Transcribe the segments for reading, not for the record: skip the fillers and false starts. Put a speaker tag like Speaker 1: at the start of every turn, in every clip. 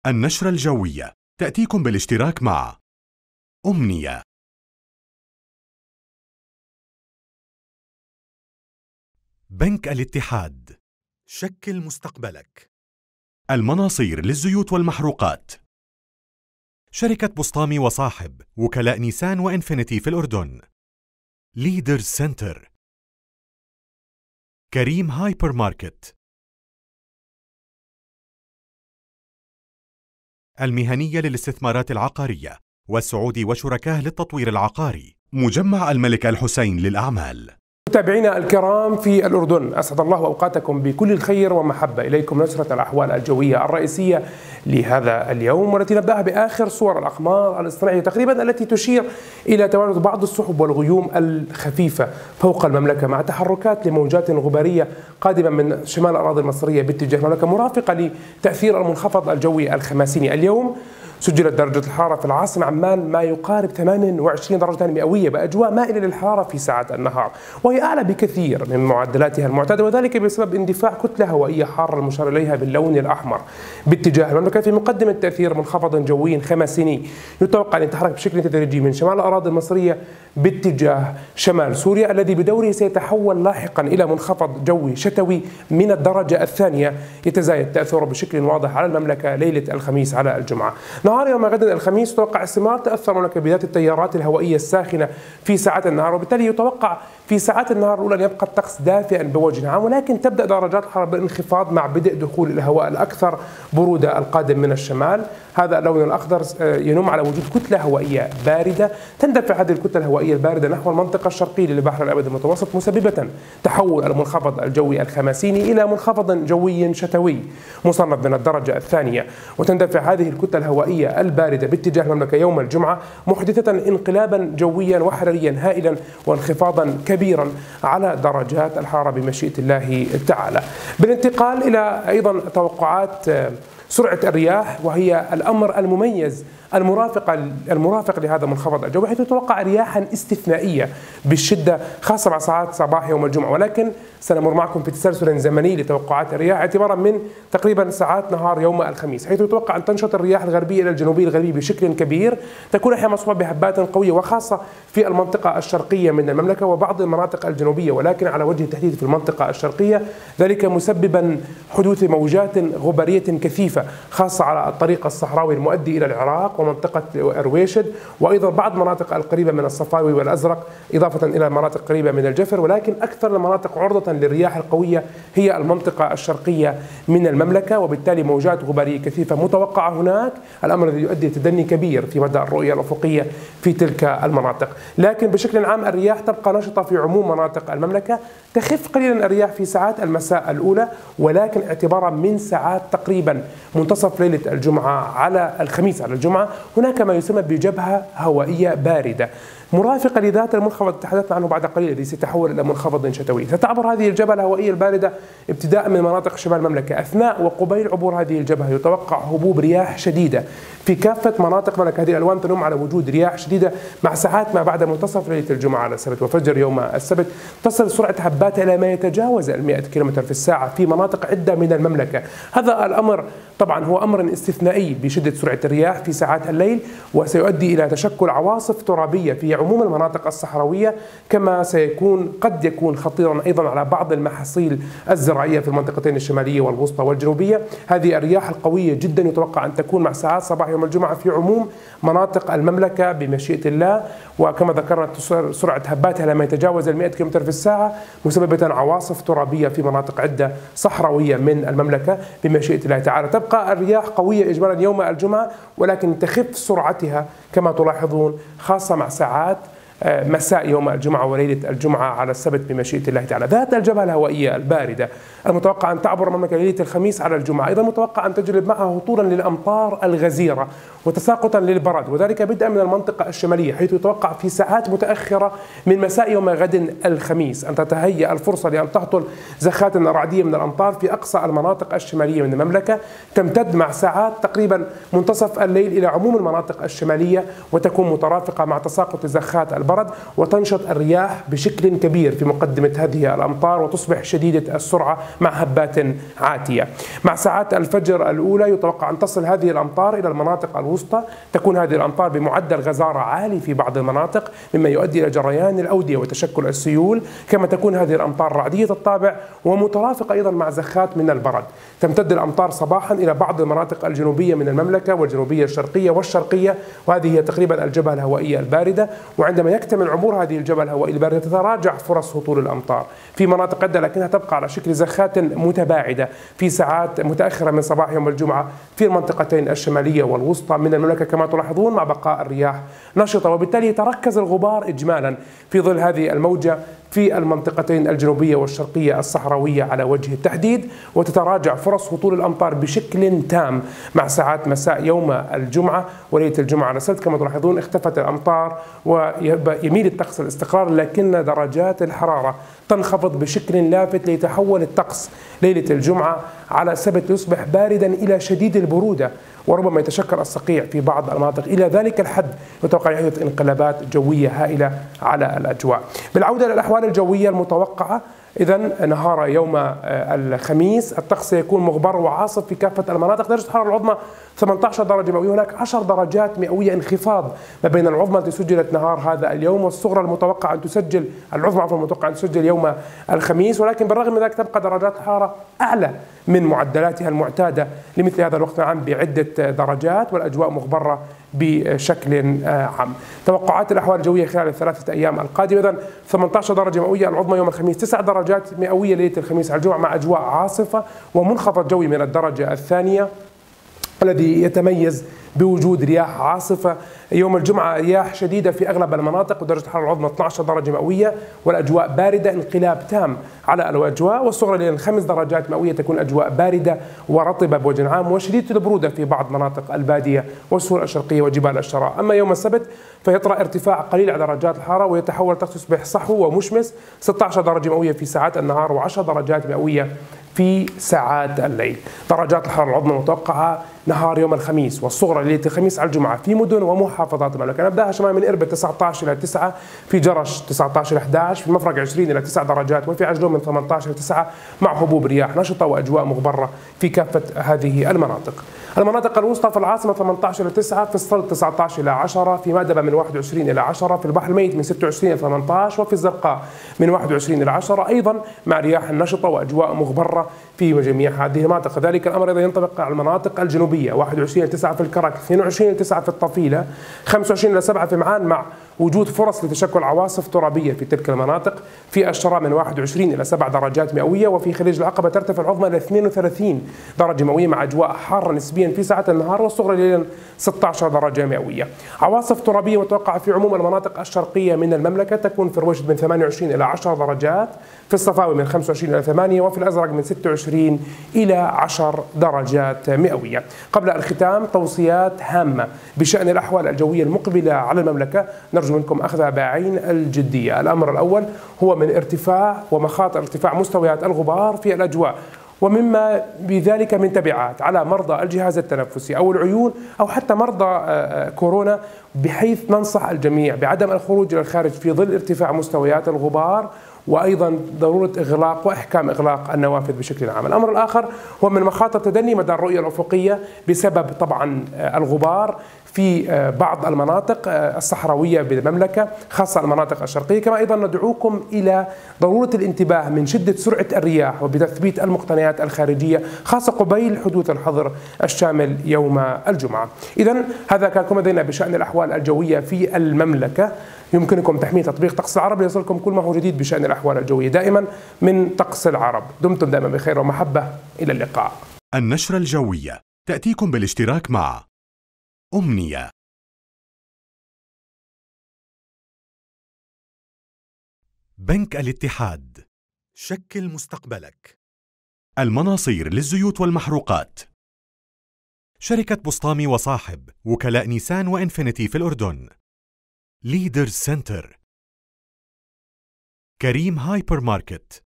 Speaker 1: النشرة الجوية تأتيكم بالاشتراك مع أمنية. بنك الاتحاد، شكل مستقبلك. المناصير للزيوت والمحروقات. شركة بسطامي وصاحب، وكلاء نيسان وإنفينيتي في الأردن. ليدرز سنتر. كريم هايبر ماركت. المهنية للاستثمارات العقارية، والسعودي وشركاه للتطوير العقاري. مجمع الملك الحسين للأعمال.
Speaker 2: متابعينا الكرام في الأردن، أسعد الله أوقاتكم بكل الخير ومحبة. إليكم نشرة الأحوال الجوية الرئيسية لهذا اليوم، والتي نبدأها بآخر صور الأقمار الاصطناعية تقريبا، التي تشير إلى تواجد بعض السحب والغيوم الخفيفة فوق المملكة، مع تحركات لموجات غبارية قادمة من شمال الأراضي المصرية باتجاه المملكة، مرافقة لتأثير المنخفض الجوي الخماسيني. اليوم سجلت درجة الحرارة في العاصمة عمان ما يقارب 28 درجة مئوية، بأجواء مائلة للحرارة في ساعات النهار، وهي أعلى بكثير من معدلاتها المعتادة، وذلك بسبب اندفاع كتلة هوائية حارة المشار إليها باللون الأحمر باتجاه المملكة، في مقدمة تأثير منخفض جوي خماسيني يتوقع أن يتحرك بشكل تدريجي من شمال الأراضي المصرية باتجاه شمال سوريا، الذي بدوره سيتحول لاحقا إلى منخفض جوي شتوي من الدرجة الثانية يتزايد تأثيره بشكل واضح على المملكة ليلة الخميس على الجمعة. نهار يوم غد الخميس تتوقع استمرار تأثر المملكة بذات التيارات الهوائية الساخنة في ساعات النهار، وبالتالي يتوقع في ساعات النهار الأولى أن يبقى الطقس دافئا بوجه عام، ولكن تبدأ درجات الحرارة بالانخفاض مع بدء دخول الهواء الأكثر برودة القادم من الشمال. هذا اللون الأخضر ينم على وجود كتلة هوائية باردة، تندفع هذه الكتلة الهوائية الباردة نحو المنطقة الشرقية للبحر الأبيض المتوسط، مسببة تحول المنخفض الجوي الخماسيني إلى منخفض جوي شتوي مصنف من الدرجة الثانية، وتندفع هذه الكتلة الهوائية الباردة باتجاه المملكة يوم الجمعة، محدثة انقلابا جويا وحراريا هائلا وانخفاضا كبيرا على درجات الحرارة بمشيئة الله تعالى. بالانتقال إلى أيضا توقعات سرعة الرياح، وهي الأمر المميز المرافق لهذا المنخفض الجوي، حيث يتوقع رياحا استثنائية بالشدة خاصة مع ساعات صباح يوم الجمعة، ولكن سنمر معكم في تسلسل زمني لتوقعات الرياح اعتبارا من تقريبا ساعات نهار يوم الخميس، حيث يتوقع أن تنشط الرياح الغربية إلى الجنوبي الغربي بشكل كبير، تكون أحيانا مصحوبة بهبات قوية وخاصة في المنطقة الشرقية من المملكة وبعض المناطق الجنوبية، ولكن على وجه التحديد في المنطقة الشرقية، ذلك مسببا حدوث موجات غبارية كثيفة خاصة على الطريق الصحراوي المؤدي إلى العراق ومنطقة أرويشد، وأيضا بعض مناطق القريبة من الصفاوي والأزرق، إضافة إلى مناطق قريبة من الجفر، ولكن أكثر المناطق عرضة للرياح القوية هي المنطقة الشرقية من المملكة، وبالتالي موجات غبارية كثيفة متوقعة هناك، الأمر الذي يؤدي لتدني كبير في مدى الرؤية الأفقية في تلك المناطق. لكن بشكل عام الرياح تبقى نشطة في عموم مناطق المملكة، تخف قليلا الرياح في ساعات المساء الأولى، ولكن اعتبارا من ساعات تقريبا منتصف ليلة الجمعة على الخميس على الجمعة هناك ما يسمى بجبهة هوائية باردة مرافقة لذات المنخفض تحدثنا عنه بعد قليل الذي سيتحول إلى منخفض شتوي. ستعبر هذه الجبهة الهوائية الباردة ابتداء من مناطق شمال المملكة. أثناء وقبيل عبور هذه الجبهة يتوقع هبوب رياح شديدة في كافة مناطق المملكة. هذه الألوان تنم على وجود رياح شديدة مع ساعات ما بعد منتصف ليلة الجمعة على السبت وفجر يوم السبت تصل سرعة هباتها إلى ما يتجاوز 100 كم في الساعة في مناطق عدة من المملكة. هذا الأمر طبعا هو أمر استثنائي بشدة سرعة الرياح في ساعات الليل، وسيؤدي إلى تشكل عواصف ترابية في عموم المناطق الصحراوية، كما قد يكون خطيرا أيضا على بعض المحاصيل الزراعية في المنطقتين الشمالية والوسطى والجنوبية. هذه الرياح القوية جدا يتوقع أن تكون مع ساعات صباح يوم الجمعة في عموم مناطق المملكة بمشيئة الله، وكما ذكرنا سرعة هباتها لما يتجاوز 100 كم في الساعة، مسببة عواصف ترابية في مناطق عدة صحراوية من المملكة بمشيئة الله تعالى. تبقى الرياح قوية إجمالا يوم الجمعة، ولكن تخف سرعتها كما تلاحظون خاصة مع ساعات مساء يوم الجمعة وليلة الجمعة على السبت بمشيئة الله تعالى. ذات الجبهة الهوائية الباردة المتوقع أن تعبر المملكة ليلة الخميس على الجمعة، أيضا متوقع أن تجلب معها هطولا للأمطار الغزيرة وتساقطا للبرد، وذلك بدءا من المنطقة الشمالية، حيث يتوقع في ساعات متأخرة من مساء يوم غد الخميس أن تتهيأ الفرصة لأن تهطل زخات رعدية من الأمطار في أقصى المناطق الشمالية من المملكة، تمتد مع ساعات تقريبا منتصف الليل إلى عموم المناطق الشمالية، وتكون مترافقة مع تساقط زخات البرد، وتنشط الرياح بشكل كبير في مقدمة هذه الأمطار وتصبح شديدة السرعة مع هبات عاتية. مع ساعات الفجر الأولى يتوقع أن تصل هذه الأمطار إلى المناطق الوسطى، تكون هذه الأمطار بمعدل غزارة عالي في بعض المناطق مما يؤدي إلى جريان الأودية وتشكل السيول، كما تكون هذه الأمطار رعدية الطابع ومترافقة أيضا مع زخات من البرد. تمتد الأمطار صباحا إلى بعض المناطق الجنوبية من المملكة والجنوبية الشرقية والشرقية، وهذه هي تقريبا الجبهة الهوائية الباردة. وعندما يكتمل عبور هذه الجبهة الهوائية الباردة تتراجع فرص هطول الأمطار في مناطق عدة، لكنها تبقى على شكل زخات متباعدة في ساعات متأخرة من صباح يوم الجمعة في المنطقتين الشمالية والوسطى من المملكة كما تلاحظون، مع بقاء الرياح نشطة، وبالتالي يتركز الغبار إجمالا في ظل هذه الموجة في المنطقتين الجنوبية والشرقية الصحراوية على وجه التحديد، وتتراجع فرص هطول الأمطار بشكل تام مع ساعات مساء يوم الجمعة وليلة الجمعة على السبت. كما تلاحظون اختفت الأمطار ويميل الطقس الاستقرار، لكن درجات الحرارة تنخفض بشكل لافت ليتحول الطقس ليلة الجمعة على السبت يصبح باردا إلى شديد البرودة، وربما يتشكل الصقيع في بعض المناطق. إلى ذلك الحد يتوقع يحدث انقلابات جوية هائلة على الأجواء. بالعودة إلى الأحوال الجوية المتوقعة، إذن نهار يوم الخميس الطقس سيكون مغبر وعاصف في كافة المناطق. درجة الحرارة العظمى 18 درجة مئوية، هناك 10 درجات مئوية انخفاض ما بين العظمى التي سجلت نهار هذا اليوم والصغرى المتوقع أن تسجل المتوقع أن تسجل يوم الخميس، ولكن بالرغم من ذلك تبقى درجات الحرارة أعلى من معدلاتها المعتادة لمثل هذا الوقت العام بعدة درجات، والأجواء مغبرة بشكل عام. توقعات الأحوال الجوية خلال الثلاثة أيام القادمة، إذن 18 درجة مئوية العظمى يوم الخميس، 9 درجات مئوية ليلة الخميس على الجمعة مع أجواء عاصفة ومنخفض جوي من الدرجة الثانية الذي يتميز بوجود رياح عاصفة. يوم الجمعة رياح شديدة في أغلب المناطق ودرجة الحرارة العظمى 12 درجة مئوية والأجواء باردة، انقلاب تام على الأجواء، والصغرى لين 5 درجات مئوية تكون أجواء باردة ورطبة بوجه عام وشديدة البرودة في بعض مناطق البادية والسور الشرقية وجبال الشراء. أما يوم السبت فيطرأ ارتفاع قليل على درجات الحرارة ويتحول الطقس يصبح صحو ومشمس، 16 درجة مئوية في ساعات النهار و10 درجات مئوية في ساعات الليل. درجات الحرارة العظمى المتوقعة نهار يوم الخميس والصغرى ليلة الخميس على الجمعة في مدن ومحافظات المملكة. نبدأها شمال من إربد 19 إلى 9، في جرش 19 إلى 11، في المفرق 20 إلى 9 درجات، وفي عجلون من 18 إلى 9 مع هبوب رياح نشطة وأجواء مغبرة في كافة هذه المناطق. المناطق الوسطى في العاصمة 18 إلى 9، في الصلب 19 إلى 10، في مادبة من 21 إلى 10، في البحر الميت من 26 إلى 18، وفي الزرقاء من 21 إلى 10 أيضا مع رياح نشطة وأجواء مغبرة في جميع هذه المناطق. ذلك الأمر أيضا ينطبق على المناطق الجنوبية، 21 إلى 9 في الكرك، 22 إلى 9 في الطفيلة، 25 إلى 7 في معان مع وجود فرص لتشكل عواصف ترابية في تلك المناطق. في الشراء من 21 إلى 7 درجات مئوية، وفي خليج العقبة ترتفع العظمى إلى 32 درجة مئوية مع أجواء حارة نسبيا في ساعات النهار، والصغرى ليلا 16 درجة مئوية. عواصف ترابية متوقعة في عموم المناطق الشرقية من المملكة، تكون في الرويشد من 28 إلى 10 درجات، في الصفاوي من 25 إلى 8، وفي الأزرق من 26 إلى 10 درجات مئوية. قبل الختام توصيات هامة بشأن الأحوال الجوية المقبلة على المملكة، نرجو منكم أخذها بعين الجدية. الأمر الأول هو من ارتفاع ومخاطر ارتفاع مستويات الغبار في الأجواء، ومما بذلك من تبعات على مرضى الجهاز التنفسي أو العيون أو حتى مرضى كورونا، بحيث ننصح الجميع بعدم الخروج إلى الخارج في ظل ارتفاع مستويات الغبار، وأيضا ضرورة إغلاق وإحكام إغلاق النوافذ بشكل عام. الأمر الآخر هو من مخاطر تدني مدى الرؤية الأفقية بسبب طبعا الغبار في بعض المناطق الصحراوية بالمملكة، خاصة المناطق الشرقية. كما أيضا ندعوكم إلى ضرورة الانتباه من شدة سرعة الرياح وبتثبيت المقتنيات الخارجية، خاصة قبيل حدوث الحظر الشامل يوم الجمعة. إذن هذا كان كما لدينا بشأن الأحوال الجوية في المملكة. يمكنكم تحميل تطبيق طقس العرب ليصلكم كل ما هو جديد بشأن الأحوال الجوية دائما من طقس العرب. دمتم دائما بخير ومحبة، إلى اللقاء.
Speaker 1: النشرة الجوية تأتيكم بالاشتراك مع أمنية، بنك الاتحاد، شكل مستقبلك، المناصير للزيوت والمحروقات، شركة بسطامي وصاحب، وكلاء نيسان وإنفينيتي في الأردن، ليدرز سنتر، كريم هايبر ماركت،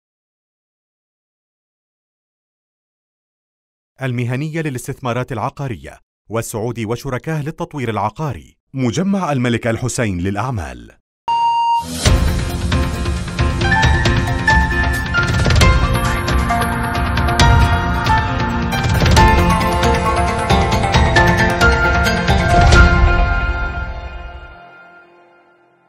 Speaker 1: المهنية للاستثمارات العقارية والسعودي وشركاه للتطوير العقاري، مجمع الملك الحسين للأعمال.